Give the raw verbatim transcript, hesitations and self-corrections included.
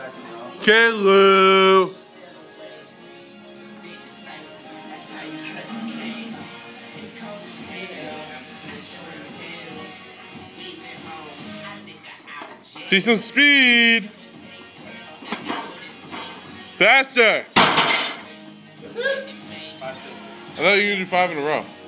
Caleb. See some speed. Faster. I thought you were gonna do five in a row.